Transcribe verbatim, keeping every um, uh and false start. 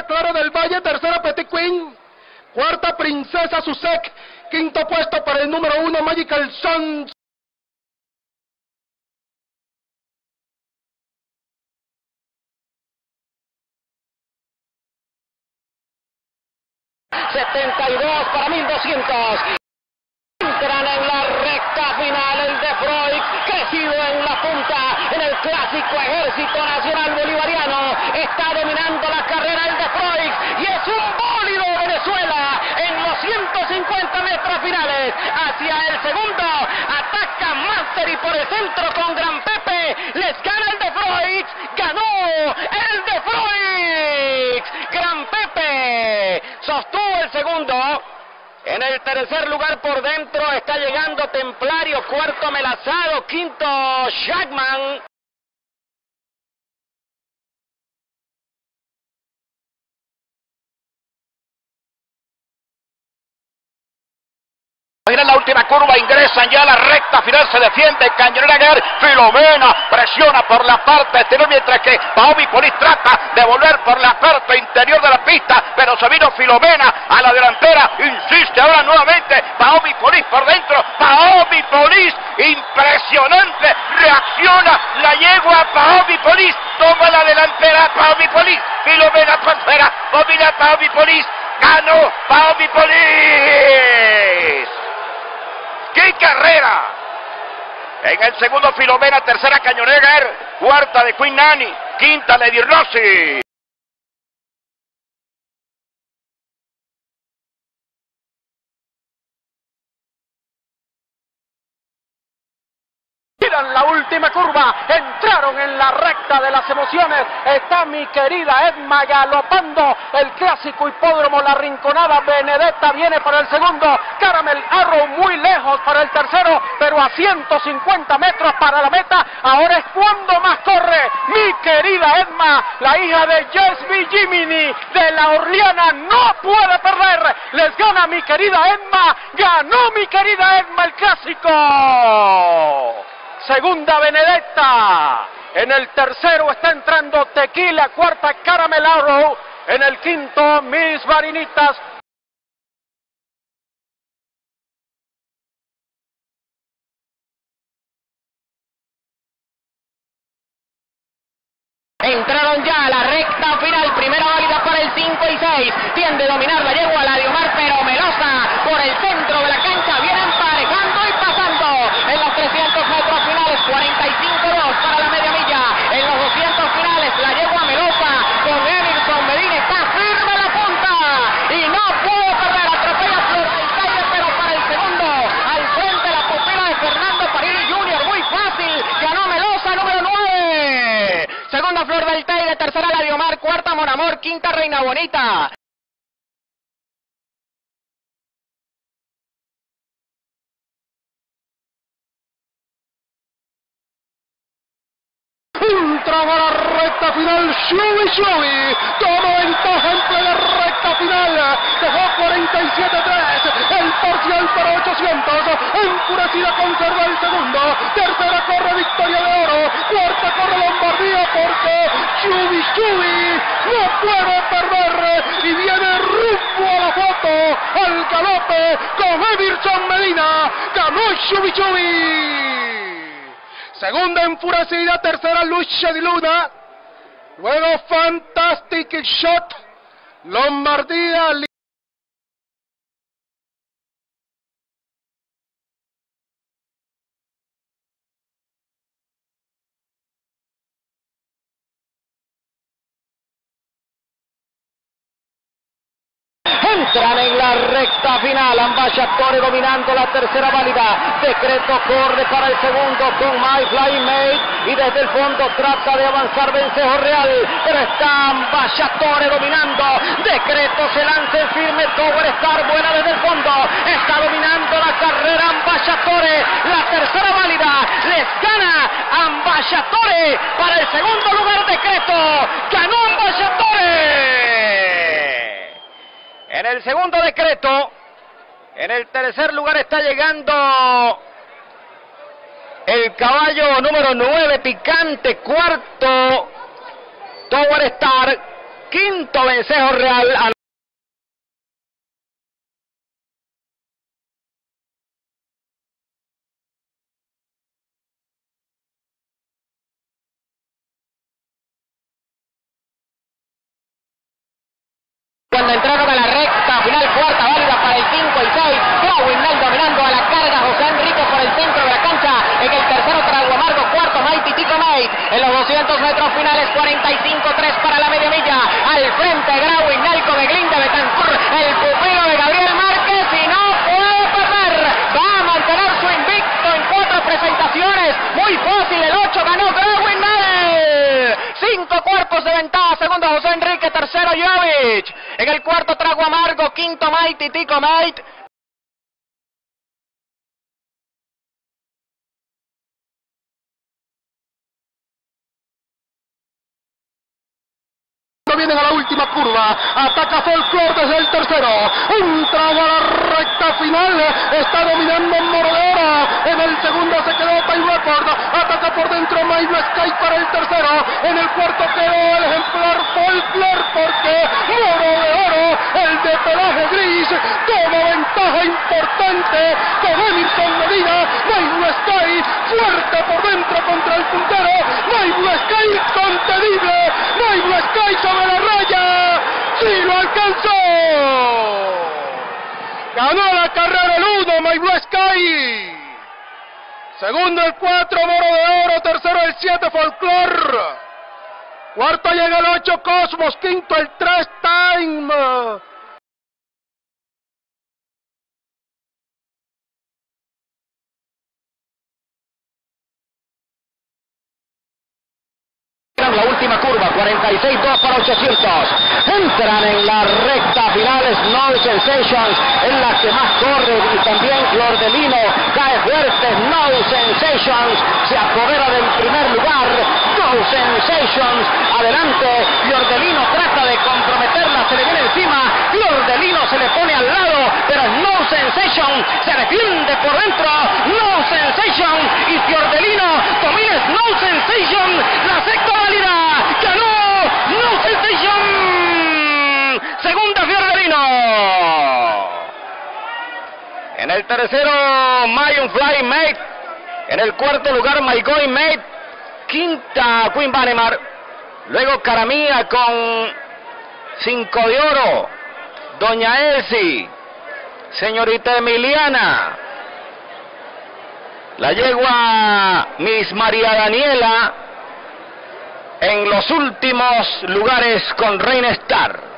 segunda Clara del Valle, tercera Petit Queen, cuarta Princesa Susek, quinto puesto para el número uno Magical Sun. setenta y dos para mil doscientos. Entran en la recta final el de Freud, crecido en la punta, en el clásico Ejército Nacional Bolivariano. Está dominando la carrera el de Freud y es un bólido de Venezuela en los ciento cincuenta metros finales. Hacia el segundo, ataca Mastery por el centro con Gran Pepe. Les gana el de Freud, ganó el de Freud. Gran Pepe sostuvo el segundo. En el tercer lugar por dentro está llegando Templario, cuarto Melazado, quinto Shackman. En la última curva ingresan ya a la recta final, se defiende Cañonera Guerra, Filomena presiona por la parte exterior mientras que Paomi Polis trata de volver por la parte interior de la pista, pero se vino Filomena a la delantera, insiste ahora nuevamente Paomi Polis por dentro, Paomi Polis, impresionante, reacciona la yegua Paomi Polis, toma la delantera Paomi Polis, Filomena transfera, domina Paomi Polis, ganó Paomi Polis. ¡Qué carrera! En el segundo Filomena, tercera Cañonera, cuarta de Queen Nani, quinta Lady Rossi. En la última curva, entraron en la recta de las emociones, está mi querida Edma galopando el clásico hipódromo La Rinconada. Benedetta viene para el segundo, Caramel Arrow muy lejos para el tercero, pero a ciento cincuenta metros para la meta. Ahora es cuando más corre mi querida Edma, la hija de Jesby Jiminy de la Orleana, no puede perder, les gana mi querida Edma, ganó mi querida Edma el clásico. Segunda Benedetta, en el tercero está entrando Tequila, cuarta Caramel Arrow, en el quinto Mis Varinitas. Entraron ya a la recta final, primera válida para el cinco y seis, tiende a dominar la yegua la Diomar, pero Melosa por el centro de la cancha, viene emparejando y pasando en los trescientos metros finales, cuarenta y cinco dos para la media milla, en los doscientos finales la yegua Melosa con Emerson Medina está firme la punta y no puede perder, atropella Flor del Caire, pero para el segundo, al frente la pupila de Fernando París junior, muy fácil, ganó Melosa, número nueve. Segunda Flor del Teide, tercera la Diomar, cuarta Mon Amor, quinta Reina Bonita. Ultra a la recta final, Shubi Shubi, toma ventaja en plena recta final, dejó cuarenta y siete tres, el parcial para ochocientos, enfurecida conserva el segundo, tercera corre Victoria de Oro, cuarta corre Lombardía porque Shubi Shubi no puede perder y viene rumbo a la foto, al galope con Emerson Medina, ganó Shubi Shubi. Segunda enfurecida, tercera Lucha di Luna, luego Fantastic Shot, Lombardía. Entran en la recta final, Ambasciatore dominando la tercera válida, Decreto corre para el segundo con My Flying Mate y desde el fondo trata de avanzar Vencejo Real, pero está Ambasciatore dominando, Decreto se lanza en firme, Tower Star buena desde el fondo, está dominando la carrera Ambasciatore, la tercera válida, les gana Ambasciatore para el segundo lugar, Decreto, ganó Ambasciatore. En el segundo Decreto, en el tercer lugar está llegando el caballo número nueve Picante, cuarto Tower Star, quinto vencejo real. Cuando entraron a la recta final, cuarta válida para el cinco y seis, Grauwignal dominando a la carga, José Enrique por el centro de la cancha, en el tercero Trago Amargo, cuarto Mighty Tico Mate, en los doscientos metros finales, cuarenta y cinco tres para la media milla, al frente Grauwignal con Eglín de Betancourt, el pupilo de Gabriel Márquez, y no puede pasar, va a mantener su invicto en cuatro presentaciones, muy fácil, el ocho ganó Grauwignal, cinco cuerpos de ventaja, segundo José Enrique, tercero Jovic. En el cuarto Trago Amargo, quinto Mighty Tico Mate. Vienen a la última curva, ataca Folklore desde el tercero, entra a la recta final, está dominando Moro de Oro, en el segundo se quedó Time Record, ataca por dentro My Blue Sky para el tercero, en el cuarto quedó el ejemplar Folklore porque Moro de Oro, el de pelaje gris, toma ventaja importante con Emerson Medina, My Blue Sky fuerte por dentro contra el puntero, My Blue Sky incontenible, My Blue Sky sobre la raya, ¡sí lo alcanzó! Ganó la carrera el uno, My Blue Sky. Segundo el cuatro, Moro de Oro. Tercero el siete, Folklore. Cuarto llega el ocho, Cosmos. Quinto el tres, Time. La última curva, cuarenta y seis dos para ochocientos. Entran en la recta final Snow Sensations, en la que más corre, y también Flordelino cae fuerte. Snow Sensations se apodera del primer lugar. Snow Sensations adelante. Flordelino trata de comprometerla, se le viene encima. Flordelino se le pone al lado, pero Snow Sensation se defiende por dentro. Snow Sensation y Flordelino domina Snow Sensation. La sexta válida ganó Snow Sensation. Segunda Flordelino. En el tercero Mayon Fly Mate. En el cuarto lugar My Going Mate. Quinta Queen Vanemar. Luego Caramía con cinco de oro. Doña Elsie. Señorita Emiliana. La yegua Miss María Daniela. En los últimos lugares con Reina Star.